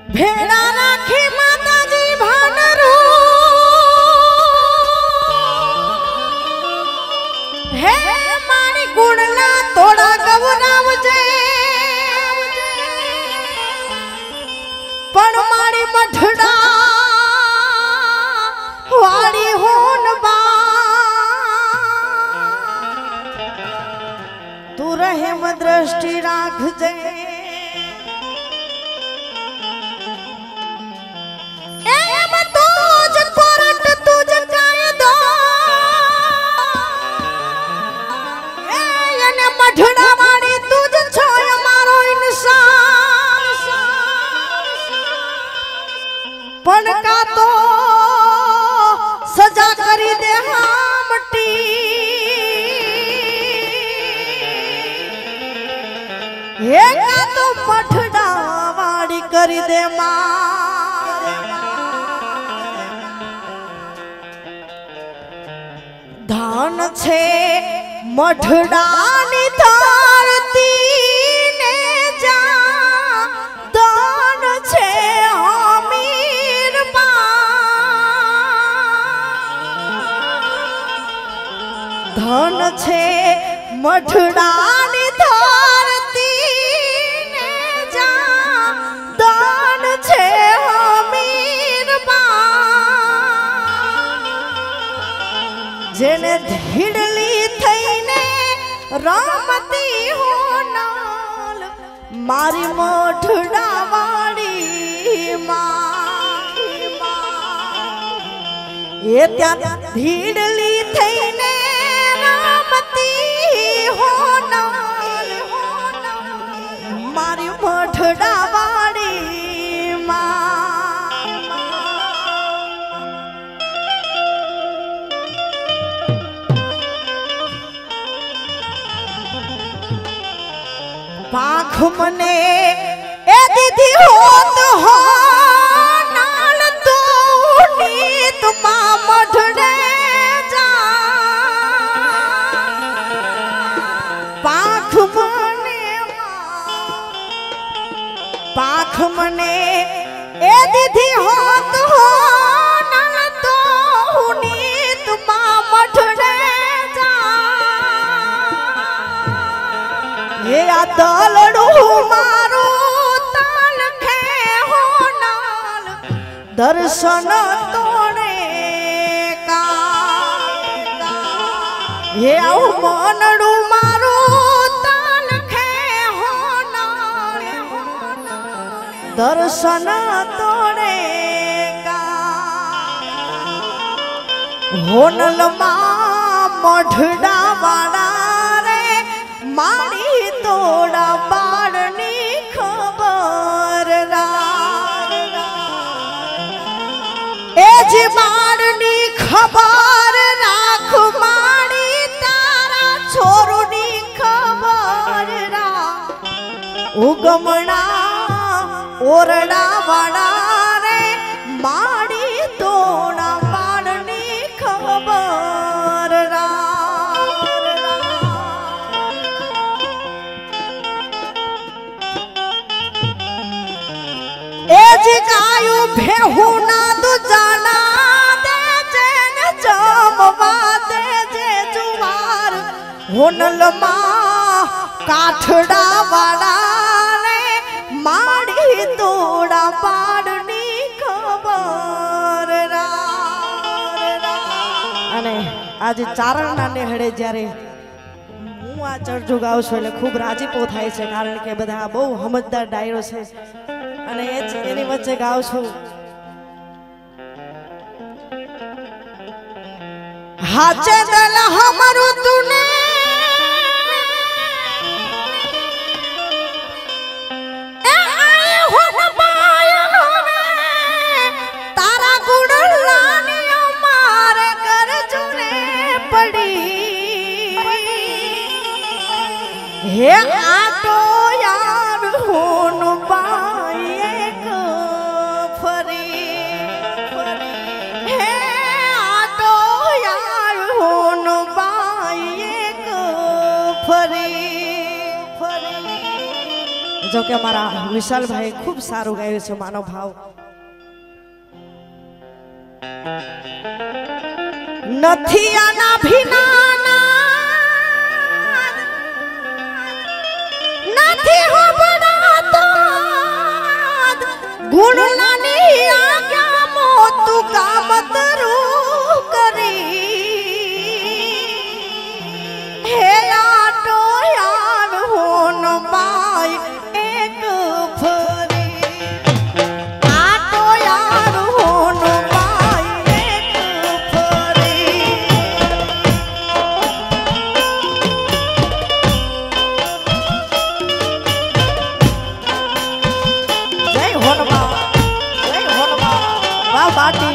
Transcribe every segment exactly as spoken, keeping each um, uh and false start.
भेड़ा राखी माता जी भानरू हे मारी गुणला तोड़ा गवराव जे पण मारी मठड़ा वाली होन बा तू रहम दृष्टि राख जे पण का तो सजा करी दे हमटी हे का तो मठड़ा वाड़ी करी दे मां धान छे मठड़ा नी धरती ने जा दान छे धन छे मठड़ानी धरती ने जा दान छे अमीर बा जेने धीड़ली थईने रमती हो नाल मारी मठड़ा वाली मां ये त्या धीड़ली थईने मारी मठड़ा वाली मां पाख मने ए दीदी होत हो नाल तो नीत मां मठड़े जा पाख पाख मने ए दीदी होत हो नल तो नीत मां मठड़े जा ये दलड़ू मारू ताल खे हो नाल दर्शन तोड़े का ये आउ मनड़ू मारू दर्शन तोड़ेगा होनल मां मठड़ा वाला रे मारी तोड़ा बाड़नी खबर रा ए जी बाड़नी खबर राख मारी तारा छोरुनी खबर रा उगमना ओरड़ा वाला रे माड़ी तोड़ा बाड़नी खबर रा ए जी गायू भेहू ना तू जाना दे जेन जमवा दे जे जुवार होनल मां काठड़ा वाला माड़ी तोड़ा बाड़नी खबर रा अने आज चारण ना नेहड़े ज्यारे हूँ आ चर्चो गाऊं छुं એટલે ખૂબ રાજીપો થાય છે કારણ કે બધા બહુ સમજદાર ડાયરો છે અને એ જ એની વચ્ચે ગાઉં છું હાચે દલ હમારું તુને हे आटो यार होन बाए को फरी हे आटो यार होन बाए को फरी जो कि हमारा विशाल भाई खूब सारू गायु छे मानो भाव। नथिया ना भिनाना नथी हो बड़ा तो गुण नानी आज्ञा मोतु का मतरू करी हे आटो यार होन बाई एक फरी आटो यार होन बाई एक फरी। जय होन बा जय होन बा वाह बाटी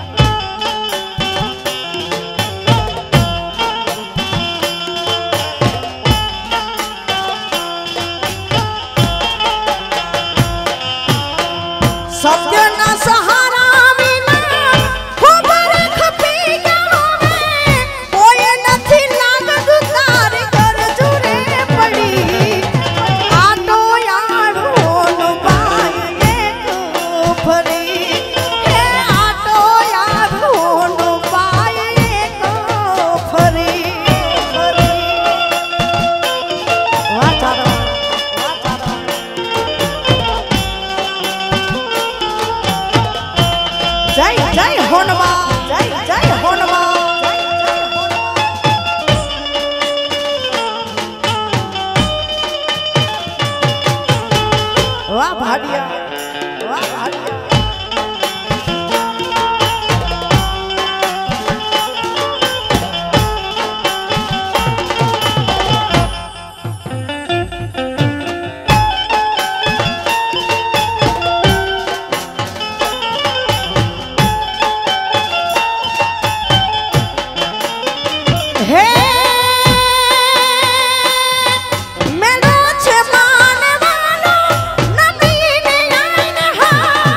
सत्य ना सहारा बिना खबर खपी जावे कोई नथी लागत तार कर जुरे पड़ी आटो यार होन बाई एक फरी हे आटो यार होन बाई एक फरी फरी। वाह चारा वाह चारा जय जय होनवा जय जय होनवा वाह भाटिया वाह भाटिया। हे मेलो छे माने वालो नबी ने आईने हा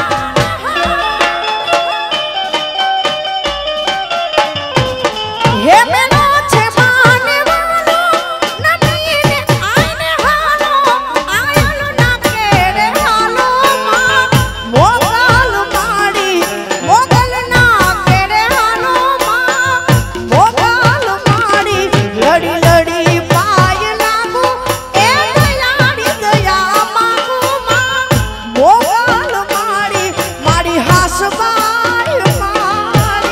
हे मेलो छे माने वालो नबी ने आईने हालो आयलो ना केरे हालो मां मोगल माड़ी मोगल ना केरे हालो मां मोगल लड़ी लड़ी पाय लागू ए दयाड़ी दया मांगू मां मोगल माड़ी माड़ी हासबाई मारी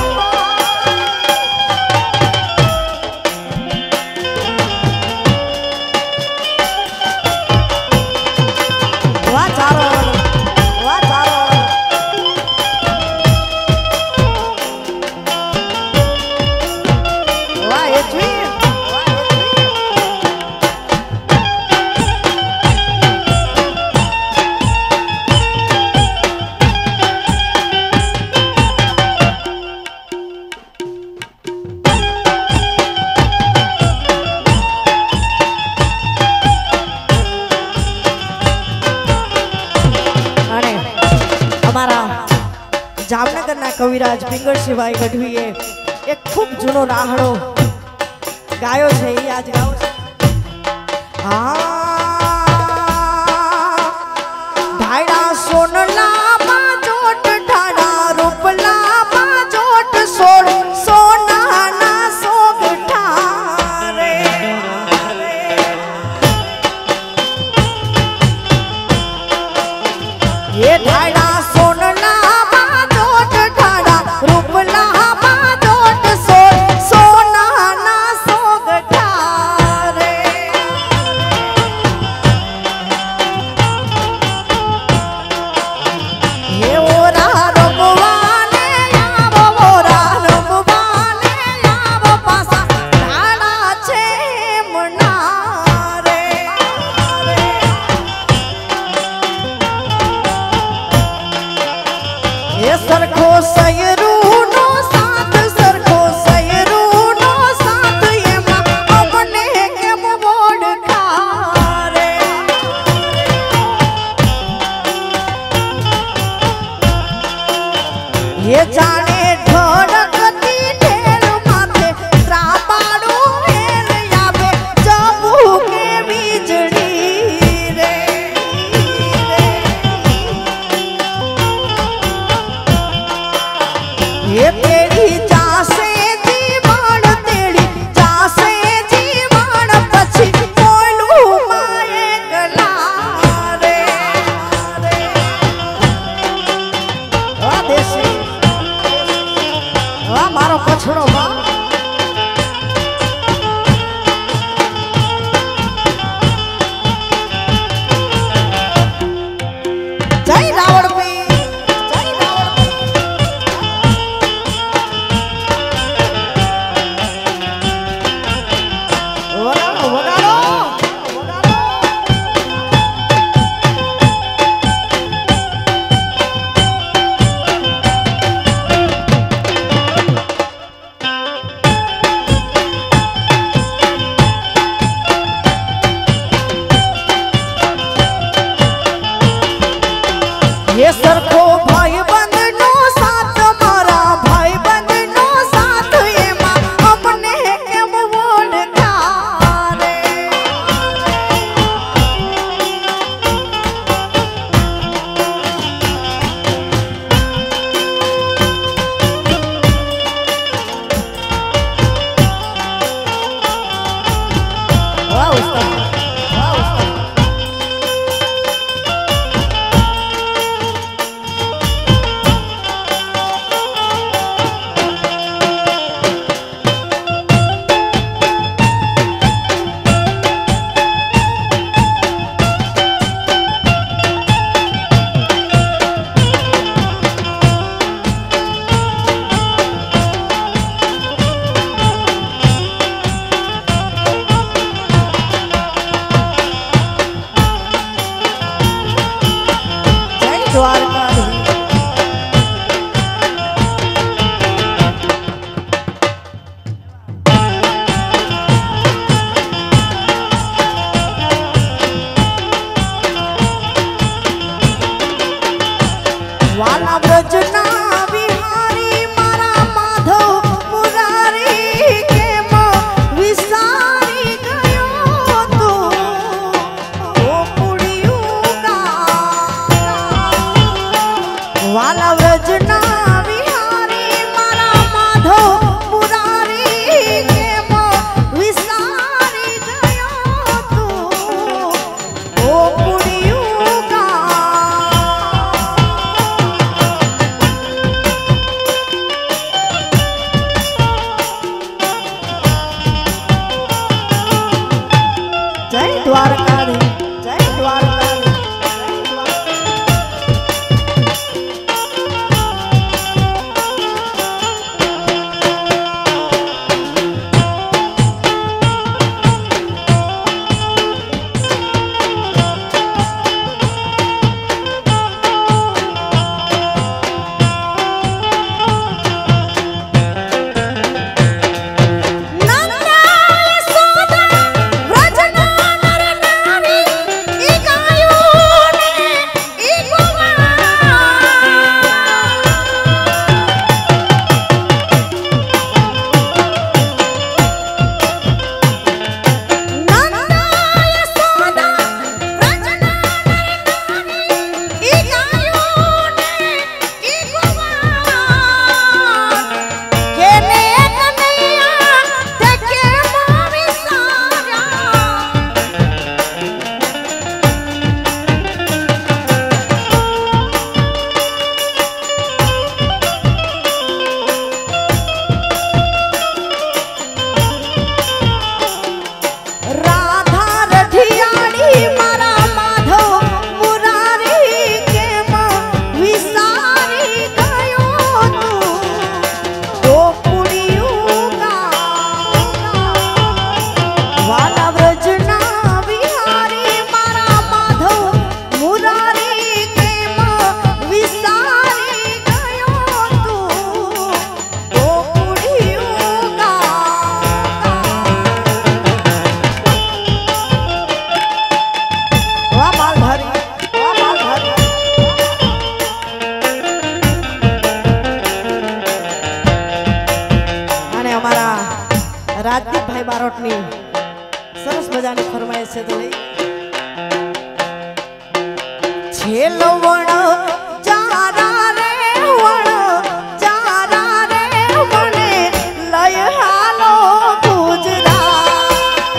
वाह चारो वाह चारो वाह ये जी हमारा जामनगर ना कविराज पिंगळसिंह भाई गढ़वीए एक खूब जूनो राहड़ो गायो छे ई आज गाओ छे। हाँ ढाड़ा सोनला बाजोट ढाड़ा रूपला बाजोट सोड़ सोना ना सोग ठारे ये ढाड़ा सोनला बाजोट ढाड़ा रूपला बाजोट सोड़ सोना ना सोग ठारे। ये ओरा रमवाने आवो ओरा रमवाने आवो पासा ढाड़ा छे मनारे ये सरखो सयरू नो साथ सरखो सयरू नो साथ ये मां अपने केम बोड खारे ये जाने ढोड़कती ढेर माथे त्रापाड़ू हेर यावे जबू के बीजड़ी रे। ये सरखो भाई बंधनो साथ मारा भाई बंधनो साथ ये माँ अपने केम बोल रे वाह उस्ताद वाह उस्ताद द्वारका वाला ब्रजना बिहारी मारा माधव मुरारी के म विसारी गयो तो ओ पुड़ियूगा वाला ब्रजना बिहारी मारा माधव मुरारी के म विसारी गयो तो ओ पुड़ियूगा जय द्वारकाधीश जय द्वारकाधीश जय द्वारकाधीश राजदीप भाई बारोटनी सरस मजानी फरमाइश है तो लई छेलो वण जारा रे वण जारा रे मने लय हालो गुजरात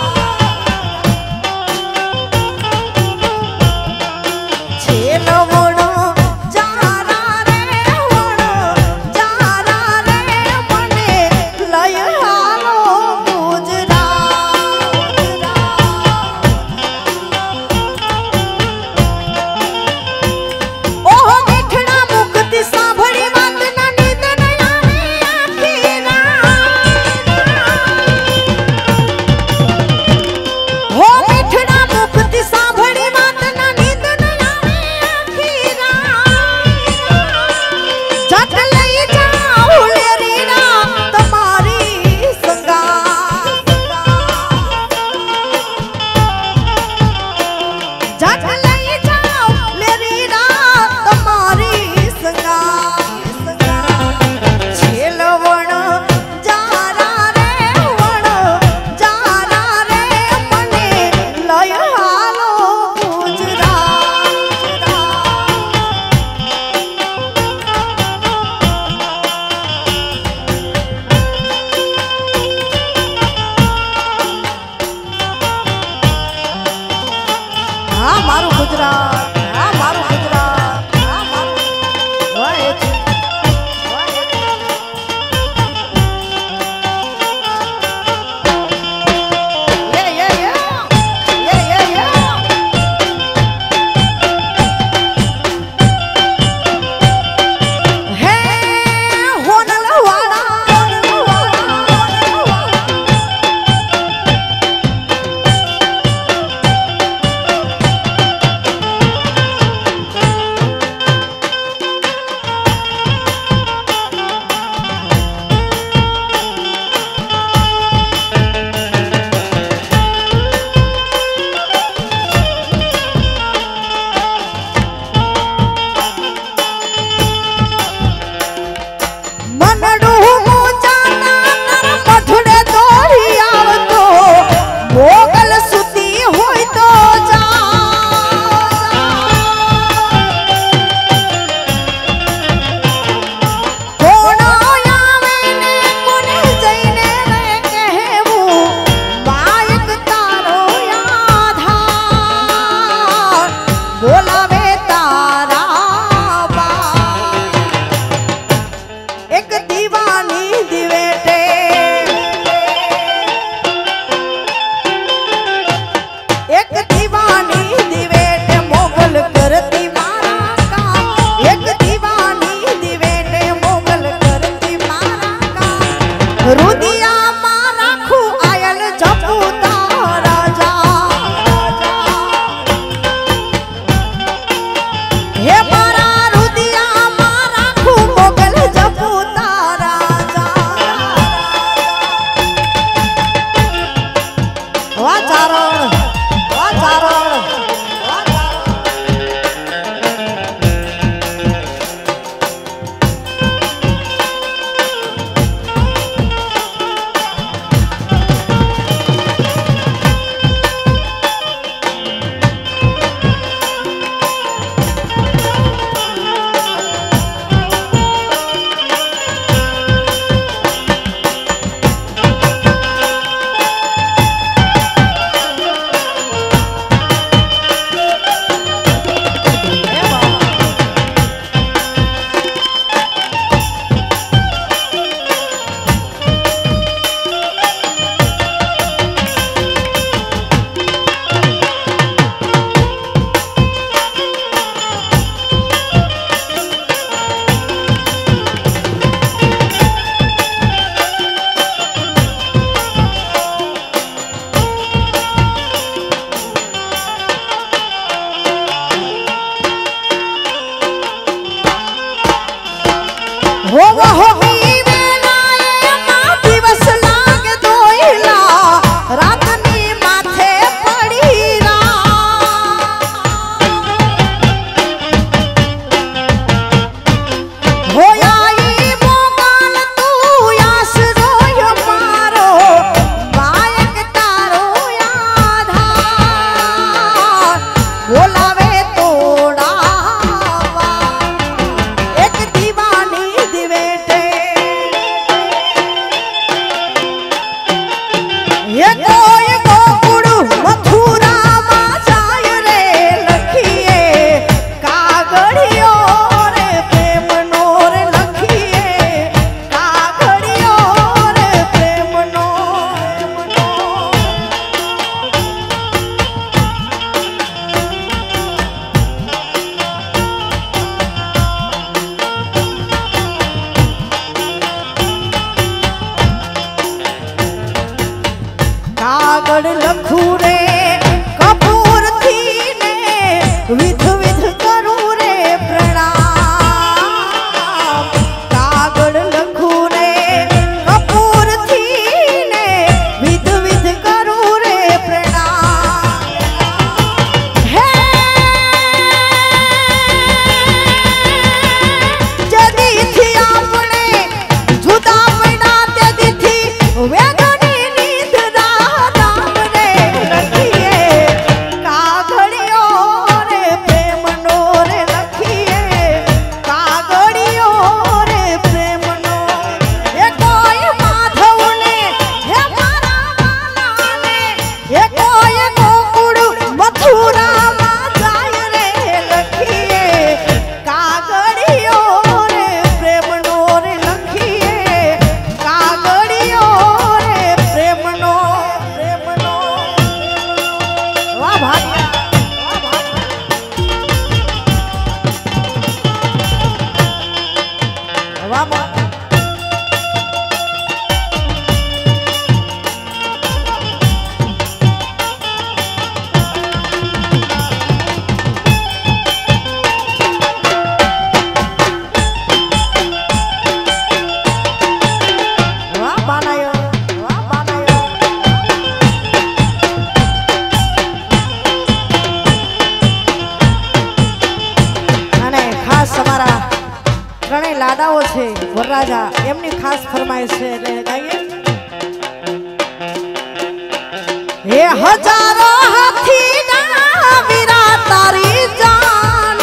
छेलो वण जारा रे वण जारा रे मने लय हालो हो हो वेलाए मां दिवस लागे दोइला रातनी माथे पड़ी रा हो आई मोगल तू यास रोय मारो बायक तारो आधार बोलावे तोड़ा एक दीवानी दिवेटे ये कोई गोकुड़ मथुरा मा जाय रे लखिए कागड़ियो रे प्रेम नो रे लखिए कागड़ियो रे प्रेम नो कागड़ लखू रे कपूर थी ने विध विध करू रे प्रणाम कागड़ लखू रे कपूर थी ने विध विध करू रे प्रणाम हे जदी थी आपने जुदा पड़ा तेदी थी वेदनी नींद राम रे लखिए कागड़ियो रे प्रेम नो रे लखिए कागड़ियो रे प्रेम नो ये कोई माधव ने हे मारा वाला ने ये कोई गोकुड़ मथुरा मा जाय रे लखिए कागड़ियो रे प्रेम नो रे लखिए कागड़ियो रे प्रेम नो प्रेम नो वाह भाग्या वाह भाग्या वाह वाह વાહ બાનાયો વાહ બાનાયો અને ખાસ અમારા ત્રણેય લાડાઓ છે વરરાજા એમની ખાસ ફરમાઈશ છે એટલે ગાઈએ હે હજારો હાથી ના વીરા તારી જાન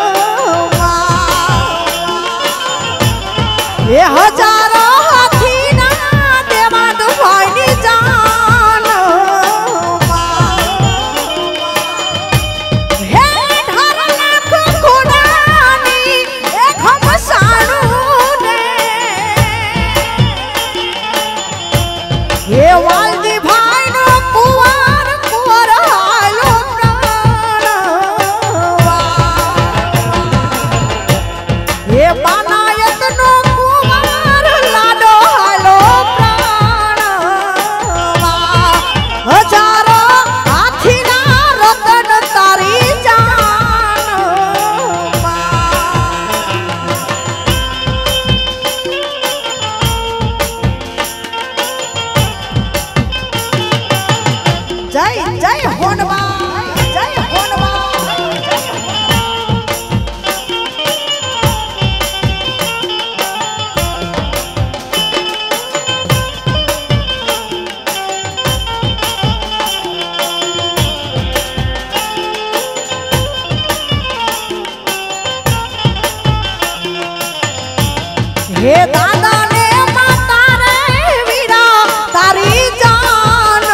ये हजारों हाथी ना देवा दुभाई जान हे ढार लाख घोड़ानी एक हम साणू ने ये वालदी भाई नो कुवार कुवार हालो प्राण ये बानायत नो कुवार लाडो हालो प्राण हजारों हाथी ना रतन तारी जान जय जय होनवा जय होनवा हे दादा ने माता रे वीरा तारी जान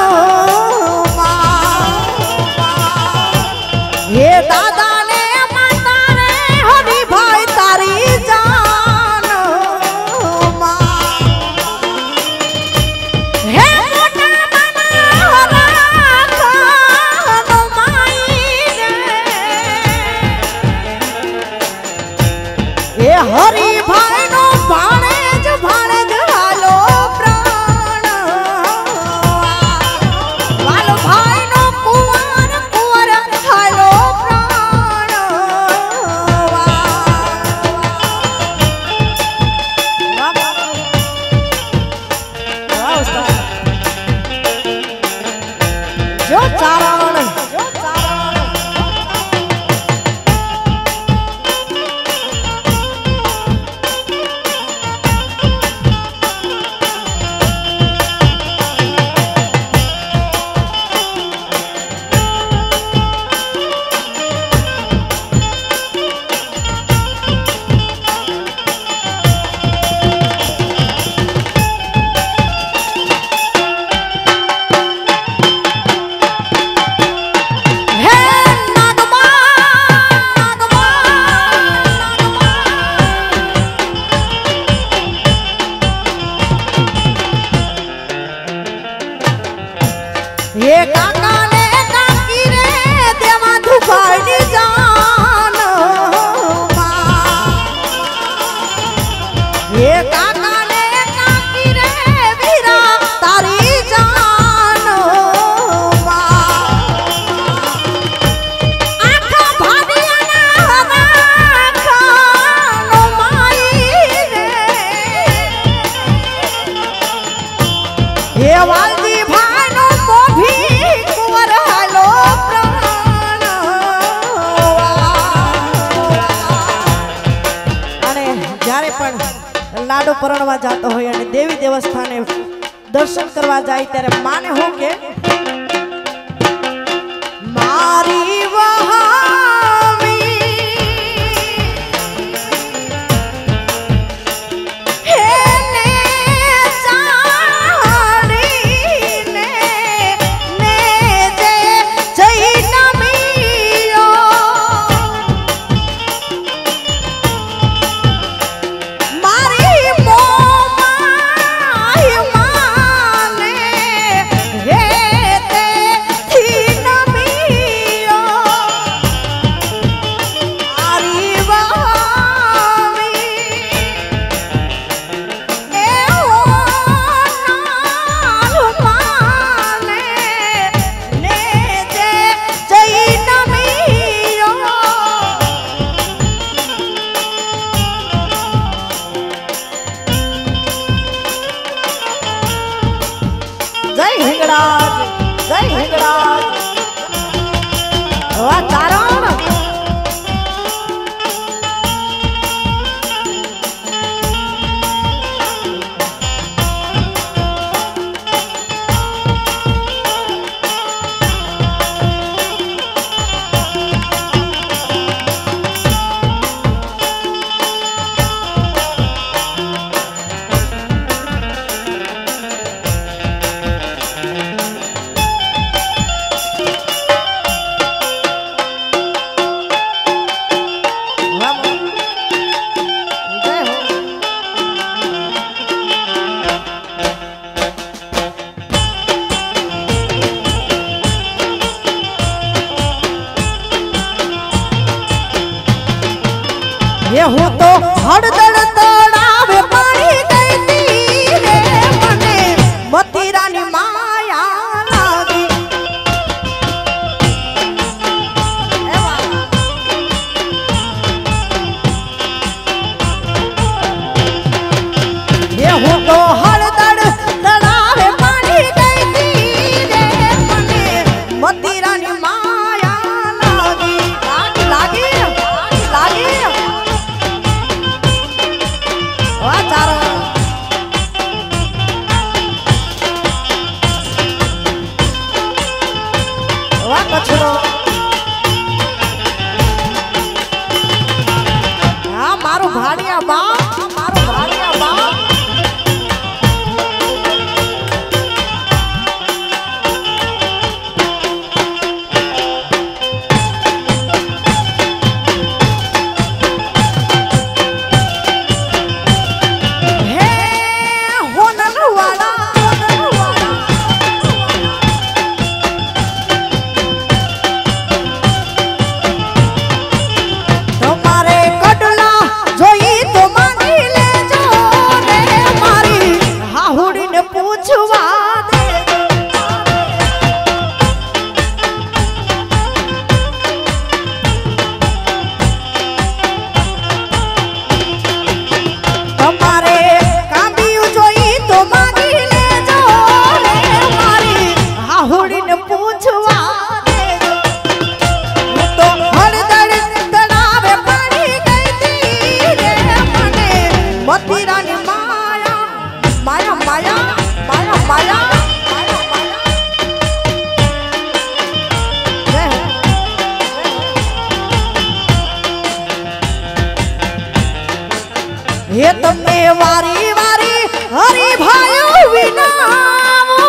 हे दादा ने माता रे हरि भाई तारी जान हे मोटा बना राखन माई रे हे हरि भाई नो भाणेज भाणेज हालो प्राण वालो भाई नो कुंवर कुंवर हालो प्राण પણ લાડો પરણવા જતો હોય અને દેવી દેવસ્થાને દર્શન કરવા જાય ત્યારે માને હું કે મારી વહાવી હેને ચાડીને ને જે જઈ નમિયો મારી મોમાય માને હે તે થી નમિયો મારી વહાવી એ હોનાલ માને ને જે જઈ નમિયો જય હિંગળાજ જય હિંગળાજ વાહ ચારણ ये हूँ तो हड़दड़ तड़ावे पानी गई थी रे मने मतीरानी माया लागी ये हूँ तो हड़दड़ तड़ावे पानी गई थी रे मने मतीरानी माया लागी लागी लागी वाह चारण वाह कछड़ो हाँ मारू भाड़िया बाप मारू भाड़िया बाप हे होनल वाला होनल वाला तुम्हारे कटला जोई तो मानी ले जो रे मारी हाहुड़ी ने पूछवा दे तुम्हारे कांबियू जोई तो मानी ले जो रे मारी हाहुड़ी ने पूछवा दे तो हड़दड़ तड़ावे पानी गई थी रे मने मतीरानी माया माया माया माया माया माया माया जय हो, जय हो। ये તમને વારી વારી હરી ભાયો વિનામો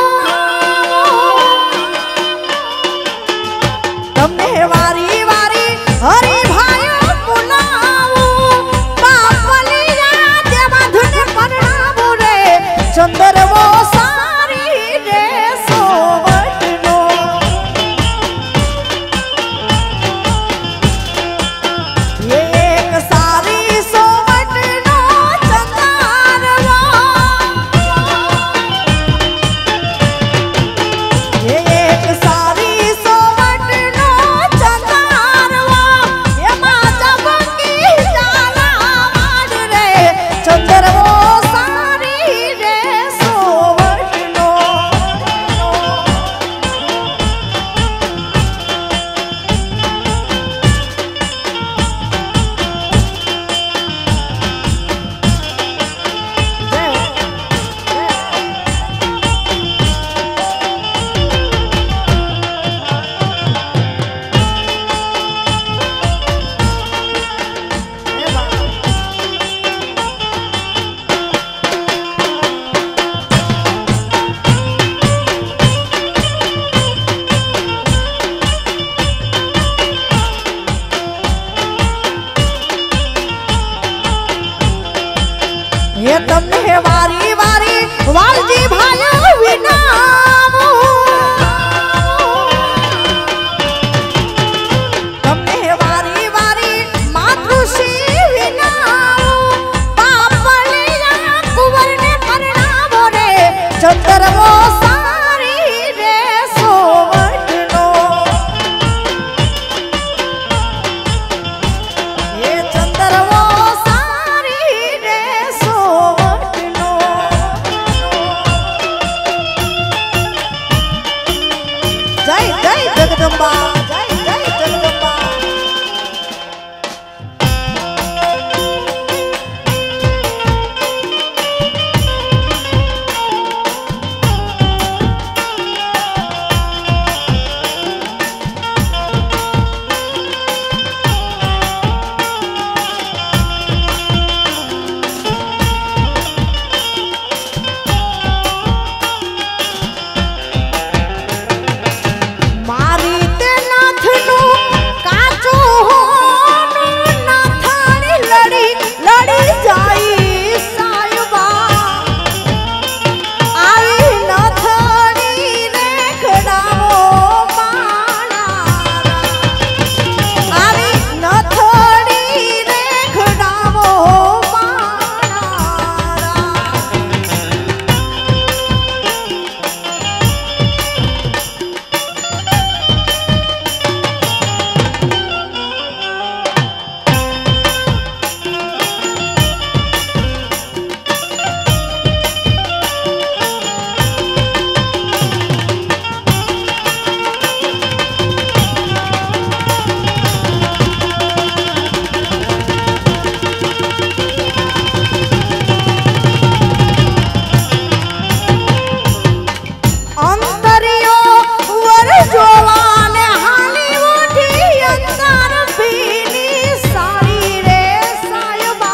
તમને વારી વારી હરી ભાયો બોલાવો બાપલિયા દેવા ધુને પરણાવો રે ચંદરવો સારી રે સોવટનો ये एक सारी सोवटनो चंदारवा ये तमने वारी वारी वालजी भाई विनामो तमने वारी वारी मातृश्री विनामो पापलिया कुंवर ने करनामो रे चंद्रमो सारी रे सोवटनो ये चंद्रमो सारी रे सोवटनो जय जय जगदम्बा जय जय जगदम्बा मारी ते नाथनु काचो होनु नाथानी लड़ी लड़ी जाई सायुबा आई नाथानी रे खड़ावो माना आई नाथानी रे खड़ावो माना अंतरियो वर जोवाने हाली उठी अंतर पीली सारी रे सायुबा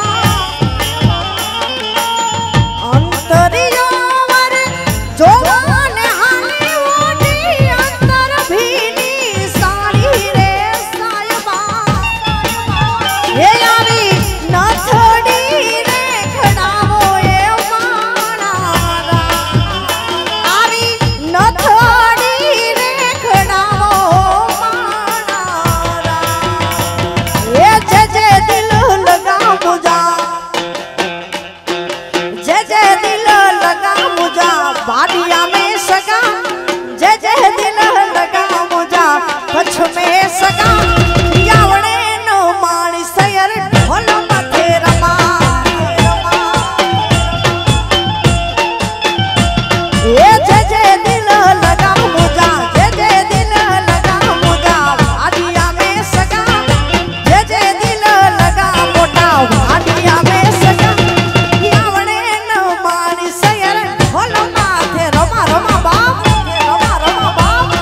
अंतरियो वर जोवाने हाली उठी अंतर पीली सारी रे सायुबा ये यारी नथड़ी रे खड़ावो ये माना आवी नथड़ी रे खड़ावो माना ये जय जय दिल लगा मुझा जय जय दिल लगा मुझा बाडिया में सगा जय जय दिल लगा मुझा कच्छ में सगा यावड़े नो माणी सयर ढोल मथे रमा ये जय जय दिल लगा मुझा जय जय दिल लगा मुझा भाडिया में सगा जय जय दिल लगा मोटा भाडिया में सगा यावड़े न मानी सयर ढोल माथे रमा रमा बाप रमा रमा बाप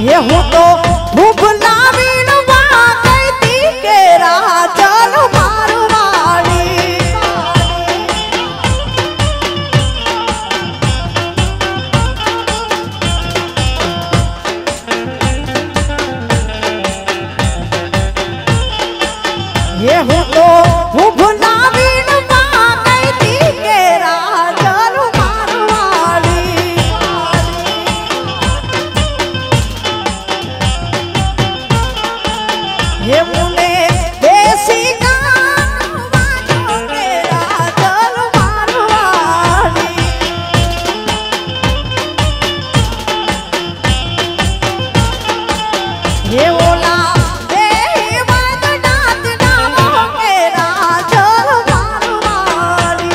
ये हूँ तो खूब लावीन कहती के राजन मारवाड़ी ये हूँ तो खूब लावीन कहती के राजन मारवाड़ी ये मुने देसी गान बाजो के राजन मारवाड़ी ये ओला देवद नाथ नाम के राजन मारवाड़ी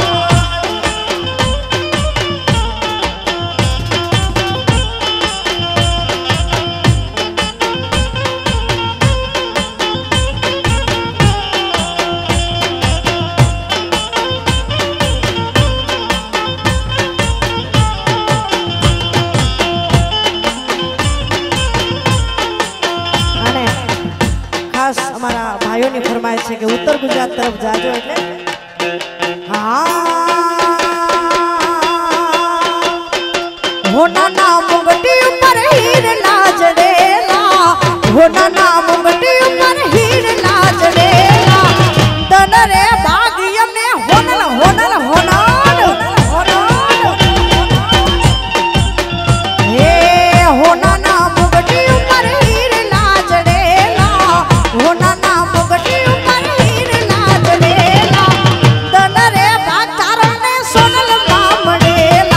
અને ખાસ અમારા ભાઈઓની ફરમાઈશ છે કે ઉત્તર ગુજરાત તરફ જાજો એટલે હા હોના ના મુંગટી ઉપર હીર લાજડેલા હોના ના મુંગટી ઉપર હીર લાજડેલા તન રે ભાગ્ય ને હોનલ હોનલ હોનલ હે હોના ના મુંગટી ઉપર હીર લાજડેલા હોના ના મુંગટી ઉપર હીર લાજડેલા તન રે ભાચારા ને સોનલ મામડેલા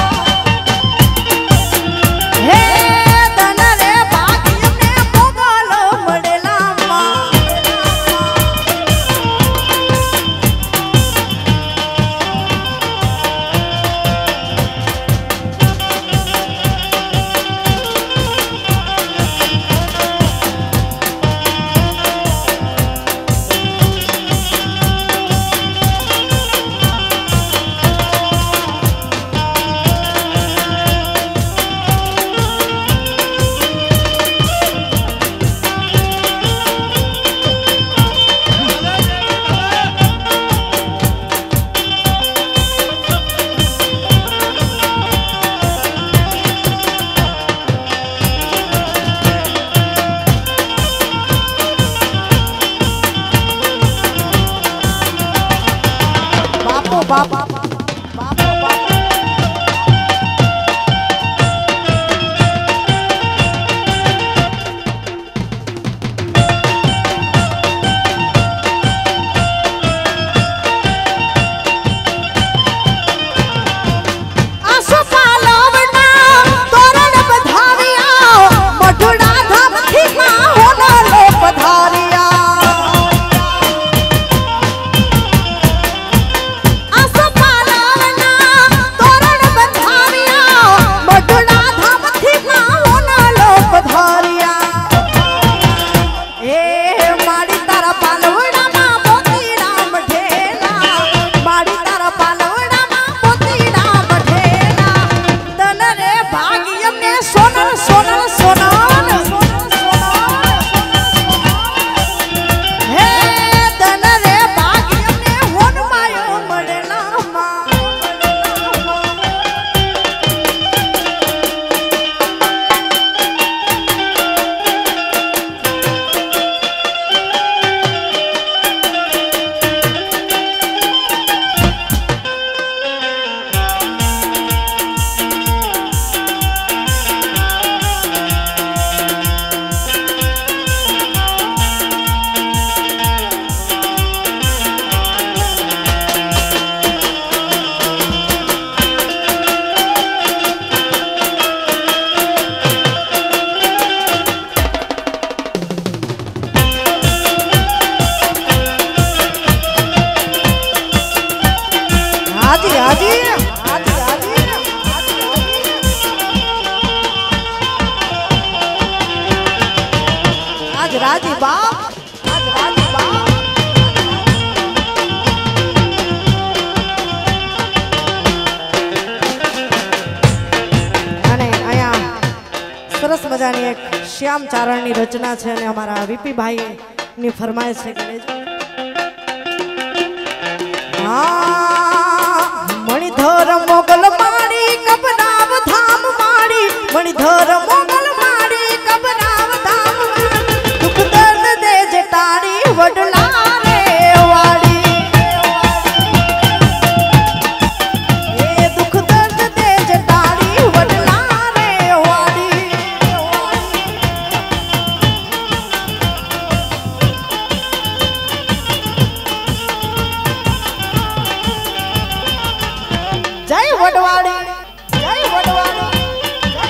હે તન રે ભાગ્ય ને મોગલ મજાની એક શ્યામ ચારણની રચના છે અને અમારા વીપી ભાઈ ની ફરમાઈશ છે કે હા મણિધર મોગલ માડી કબનાવ ધામ માડી મણિધર મોગલ માડી કબનાવ ધામ દુઃખ દર્દ દે જટાડી વડલા રે વાડી એ દુઃખ દર્દ દે જટાડી વડલા રે વાડી જય વડવાડી જય વડવાડી જય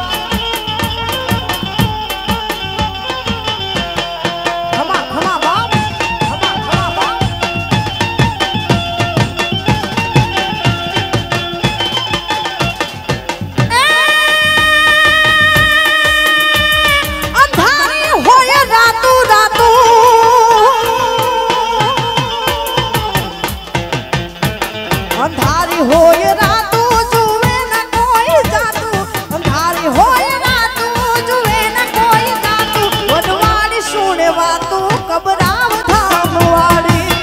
વડવાડી ખમા ખમા બાપ ખમા ખમા બાપ અંધારી હોય રાતું રાતું અંધારી હોય રાતું જુએ ન કોઈ જાતું અંધારી હોય રાતું જુએ ન કોઈ જાતું વડવાડી સુણે વાતું કબરાવ ધામ વાળી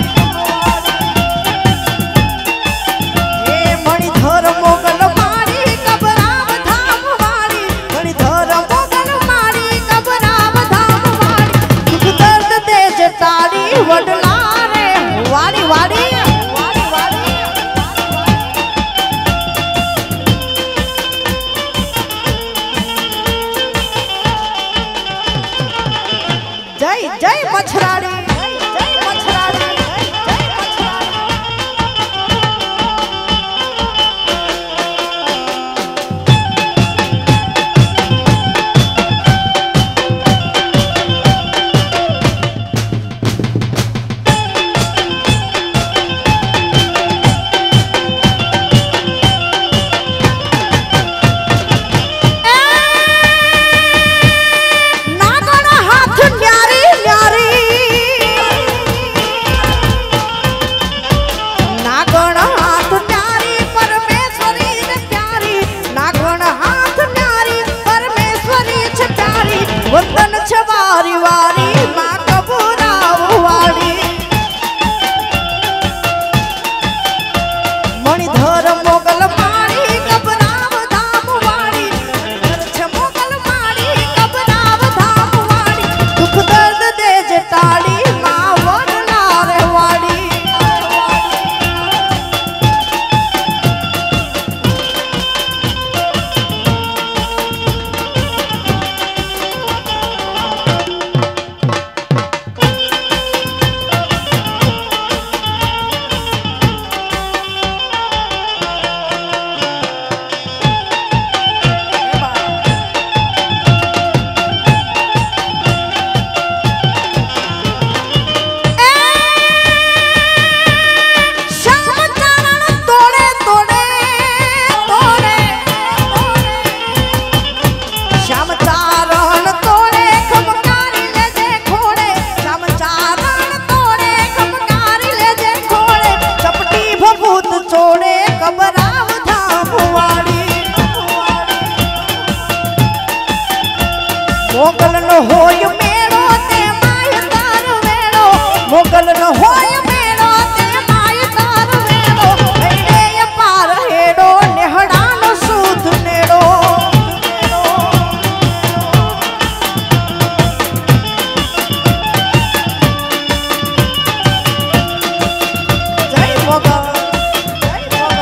એ મણિધર મોગલ માડી કબરાવ ધામ વાળી મણિધર મોગલ માડી કબરાવ ધામ વાળી દુઃખ દર્દ દે જટાડી વડલા રે વાડી વાડી વાડી વાડી જય જય મછરાડી જય મછરાડી જય મછરાડી નાગણ હાથ ન્યારી ન્યારી નાગણ હાથ ન્યારી પરમેશ્વરી ને પ્યારી નાગણ હાથ ન્યારી પરમેશ્વરી છે પ્યારી વતન છે વારી વારી માં કબૂરાવ વાળી મણિધર મોગલ માડી કબરાવ ધામ વાળી મણિધર છે મોગલ માડી કબરાવ ધામ વાળી દુઃખ દર્દ દે જટાડી માં વડલા રે વાળી શ્યામ ચારણ તોડે તોડે તોડે શ્યામ ચારણ તોડે ખમકારી લેજે ખોડે શ્યામ ચારણ તોડે ખમકારી લેજે ખોડે ચપટી ભભૂત ચોડે કબરાવ ધામ વાળી મોગલ નો હોય મેળો તે માય તાર વેળો મોગલ નો હોય મેળો તે માય તાર વેળો હૈડે પાર હેડો નેહડાનો સુધ નેડો જય મોગલ જય મોગલ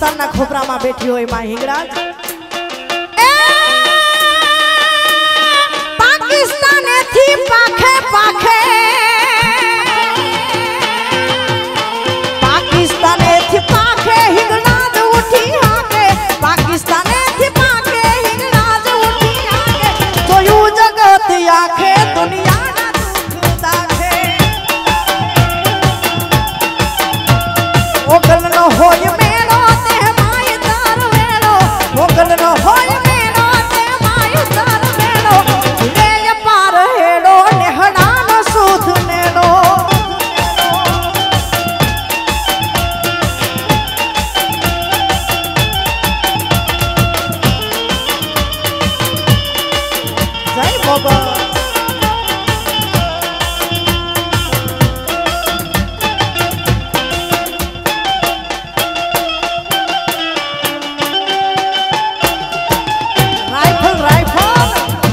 पाकिस्तान ना खोपरा में बैठी हो मां हिंगराज पाकिस्तान थी पाखे पाखे पाकिस्तान थी पाखे हिंगराज उठी आके पाकिस्तान थी पाखे हिंगराज उठी आके तो यू जगत आखे दुनिया ना दुख दाखे ओगल न होय मेलो ते माय तार वेलो ओगल न होय मेलो ते माय तार वेलो ले पार हेडो नेहड़ा न सूध नेडो जय बाबा राइफल राइफल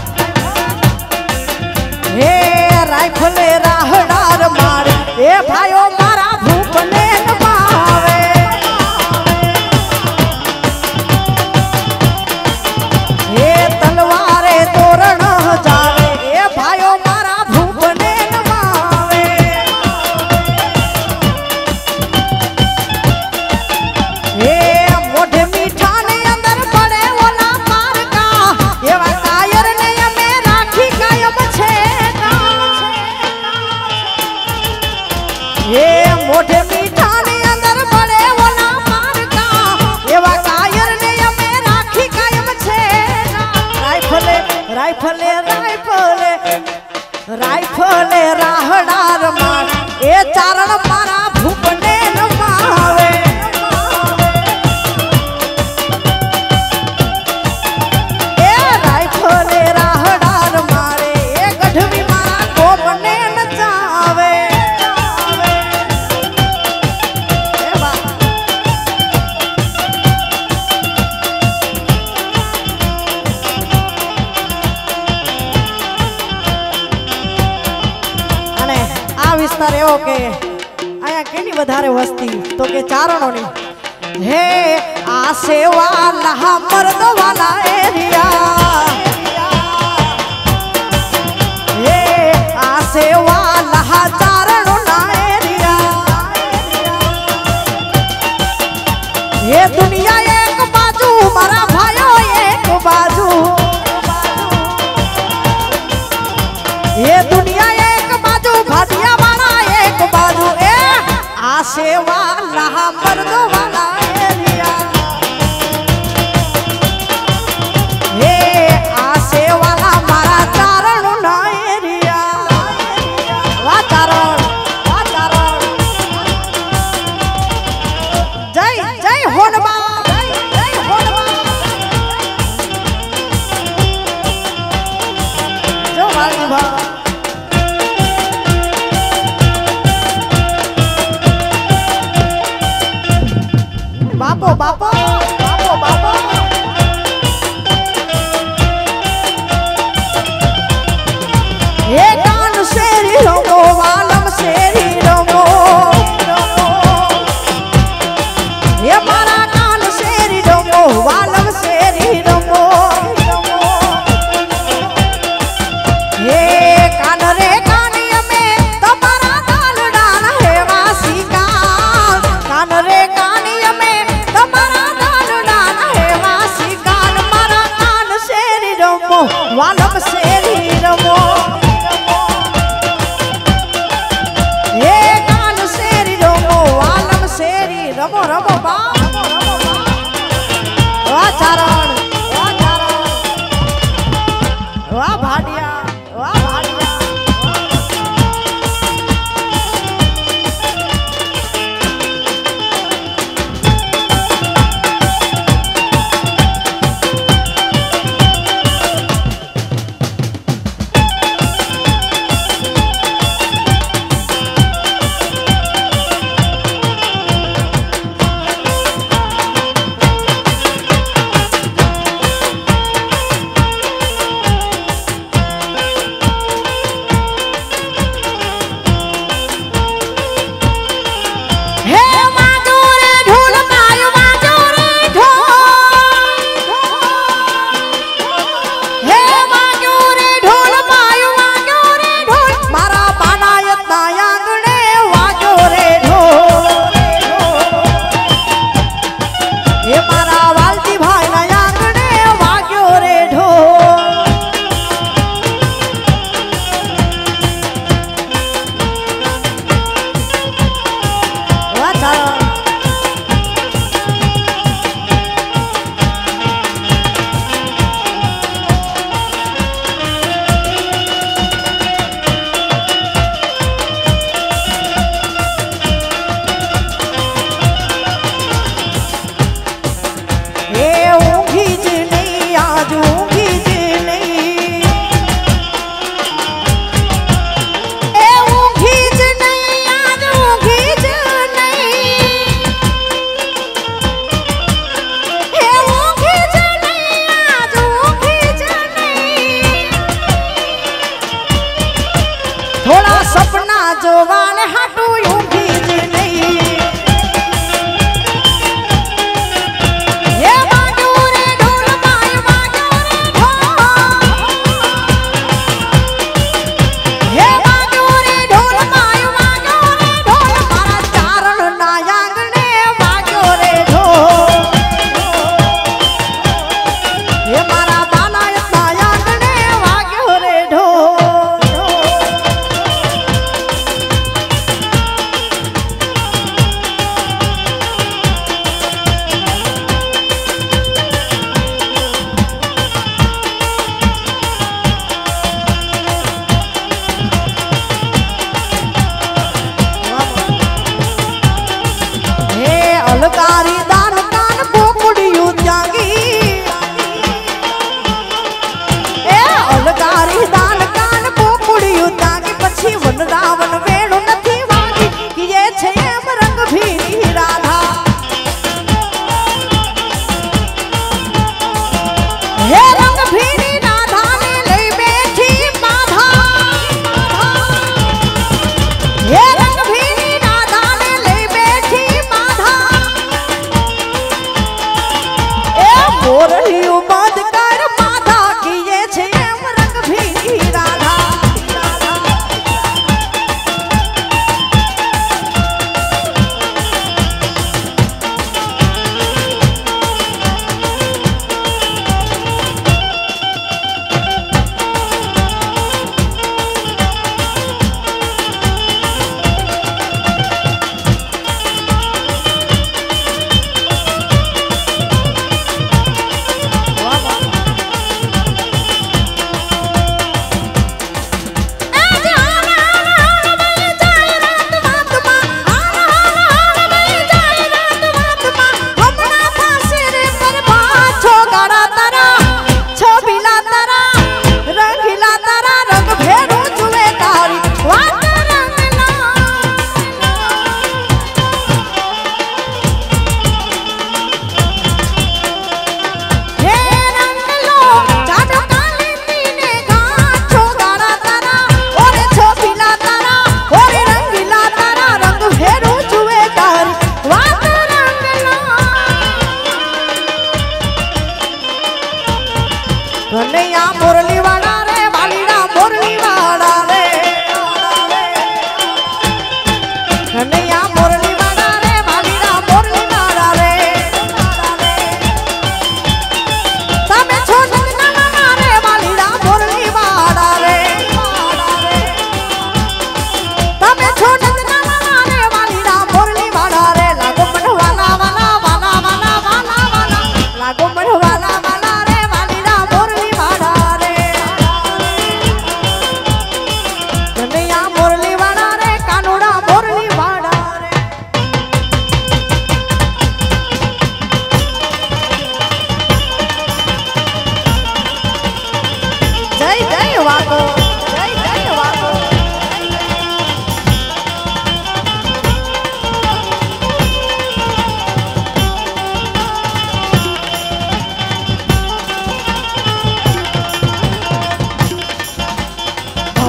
हे राइफल राहडार मार ए भाइयों मारा भूपने न पावे हे तलवारे तोरण जावे ए भाइयों मारा भूपने न पावे हे मोढे मीठा ने अंदर पड़े ओला पार का एवा कायर ने हमें राखी कायम छे ये मोढे मीठा ने अंदर पड़े ओला पार का एवा कायर ने हमें राखी कायम छे राइफल राइफल राइफल राइफल राहडार मार ए चारण मारा भूपने न पावे ए राइफल राहडार मारे ए गढ़वी मारा कोपने न जावे ए बा અને આ વિસ્તાર એવો કે આયા કેની વધારે વસ્તી તો કે ચારણોની હે આ સેવાલા મર્દ વાલા એરિયા હે આ સેવાલા ચારણોના એરિયા ये दुनिया एक बाजू मारा भाइयों एक बाजू ये दुनिया एक बाजू भाटिया वाला एक बाजू ए आसे वाला मर्द वाला एरिया ये आसे वाला मारा चारण ना एरिया वाह चारण वाह चारण जय जय होनबा जय होनबा जो माली भा बापो बापो बापो बापो ये कान शेरी रंगो वालम शेरी रंगो ये मारा कान शेरी रंगो वालम शेरी रंगो ये कान रे कानिया में तुम्हारा दाल डाल है वासी का कान रे कानिया में तुम्हारा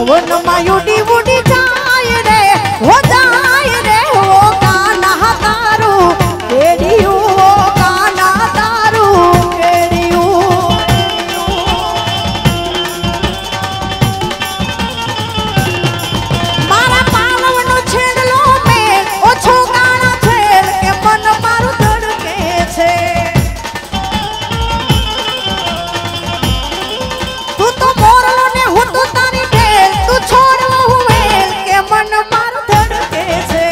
वनमा उड़ी उड़ी जाए रे हो जाए रे वो गाना दारू केड़ियो वो गाना दारू केड़ियो मारा पालवनो छेड़लो में ओछो गाना छेड़ के मन मारू धड़के छे तू तो मोरलो ने हूँ तो तारी ढेल तू छोड़लो हुए के मन मारू धड़के छे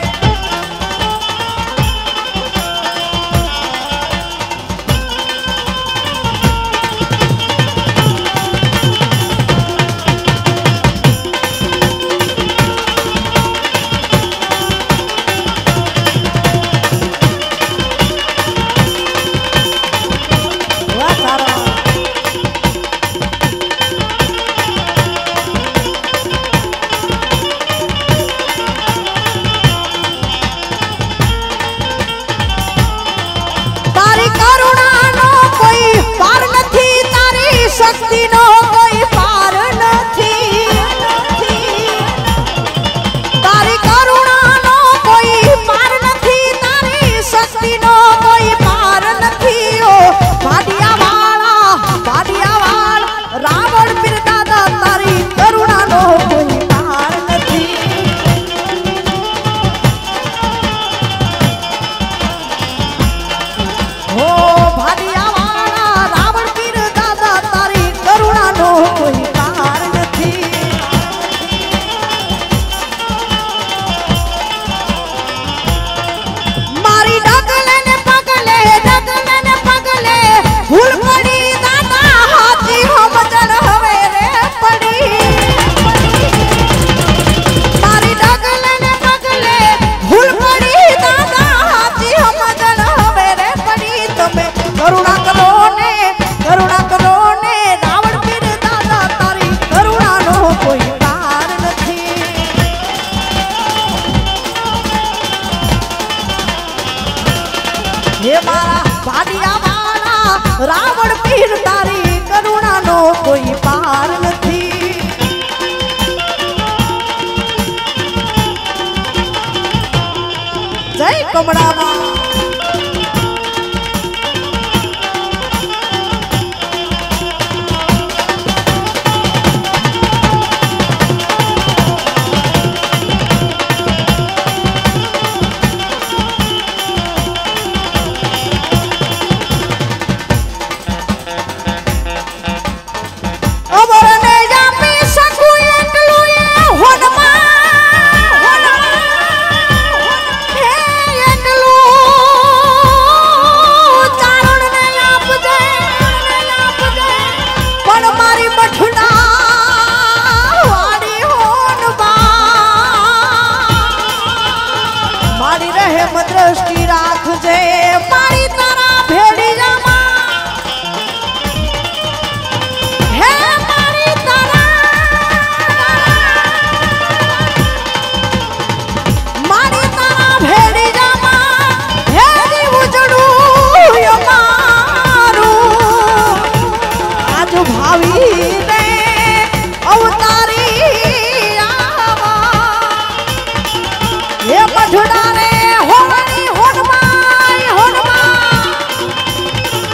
वाह तारा तारी करुणा नो कोई पार नथी तारी शक्ति नो कोई पार नथी तारी करुणा नो कोई पार नथी तारी शक्ति नो कोई पार नथी ओ भाडिया वाला भाडिया वाला रावण पीर दादा तारी करुणा नो कोई पार नथी हो भाडिया वाला रावण पीर दादा तारी करुणा नो कोई पार नथी मारी डगले ने पगले डगले ने पगले भूल पड़ी दादा हाथी हम जन हवे रे पड़ी मारी डगले ने पगले भूल पड़ी दादा हाथी हम जन हवे रे पड़ी તમે કરુણા કરો ને કરુણા કરો ને રાવણ પીર દાદા તારી કરુણાનો કોઈ પાર નથી હે મારા ભાડિયા વાળા રાવણ પીર તારી કરુણાનો કોઈ પાર નથી જય કમળામાં અમરને જાપી શકું એટલું એ હોનમાં હે એટલું ચારણને આપજે પણ મારી મઠડા વાડી હોનમાં મારી રહેમ દ્રષ્ટિ રાખજે મારી તારા ભેડિયામાં હે મારી તારા મારી તારા ભેડિયામાં હેરી ઉજડું અમારું આજુ ભાવીને અવતારી આવા હે મઠડા રે હોવાની હોનમાં હોનમાં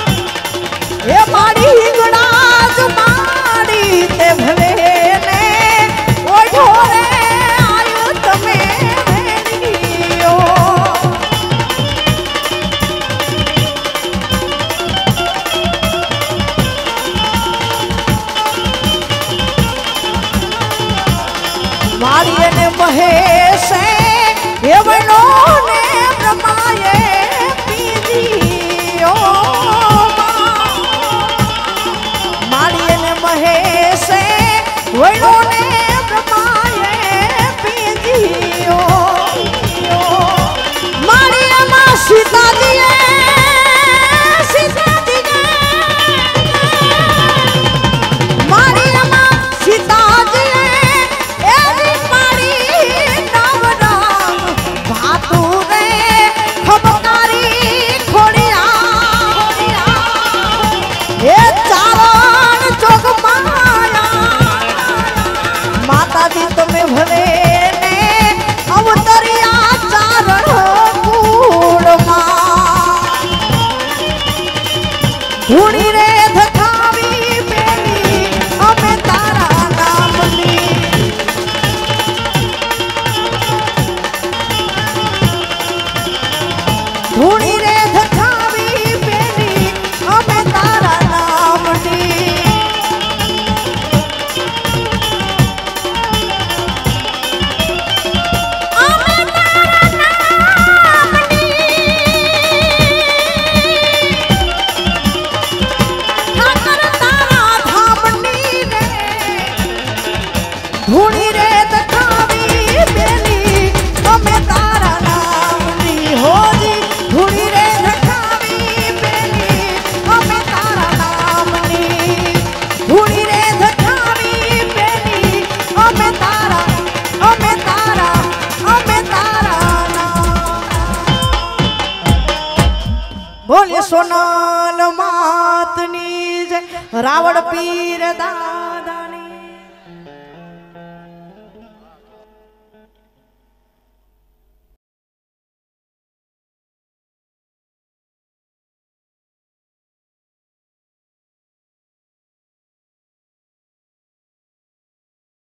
ધૂણી રે ધખાવી પેલી અમે તારા નામની અમે તારા નામની ઠાકર તારા ધામની રે ધૂણી રે ધખાવી પેલી અમે તારા નામની હોજી ધૂણી રે ધખાવી પેલી અમે તારા નામની ધૂણી રે ધખાવી પેલી અમે તારા અમે તારા અમે તારા બોલે સોનલ માતની જય રાવણ પીર દા